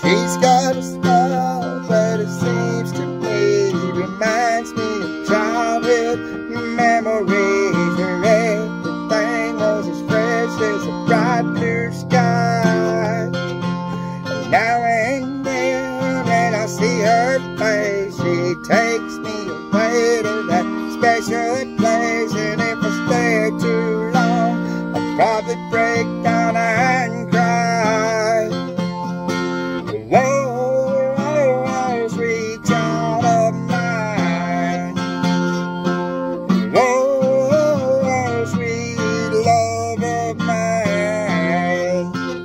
She's got a smile, but it seems to me reminds me of childhood memories where everything was as fresh as a bright blue sky. And now and then when I see her face, she takes me away to that special place. And if I stay too long, I'll probably break down and cry. Whoa, sweet child of mine. Whoa, sweet love of mine.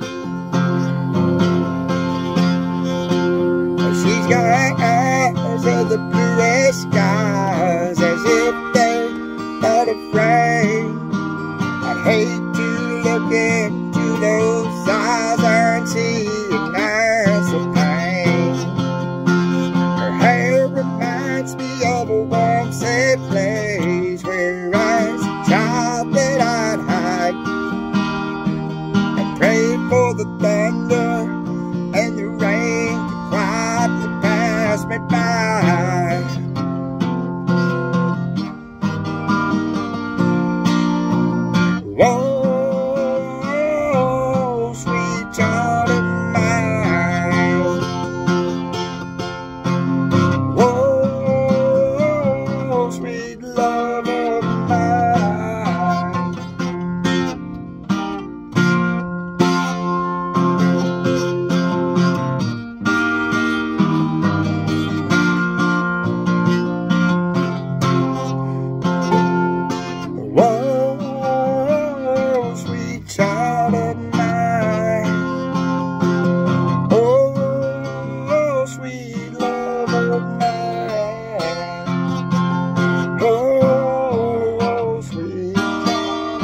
She's got eyes of the bluest skies, as if they're not afraid. I'd hate to look into those eyes and see an ounce of pain. Her hair reminds me of a warm, safe place where as a child that I'd hide and pray for the thunder and the rain to quietly pass me by. Whoa, sweet child of mine. Whoa, sweet love of mine. Whoa, sweet child of mine. Oh, sweet love of mine. Oh, sweet child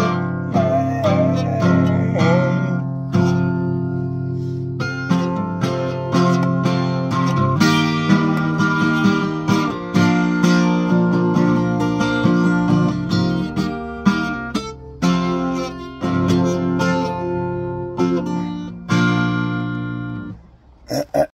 of mine.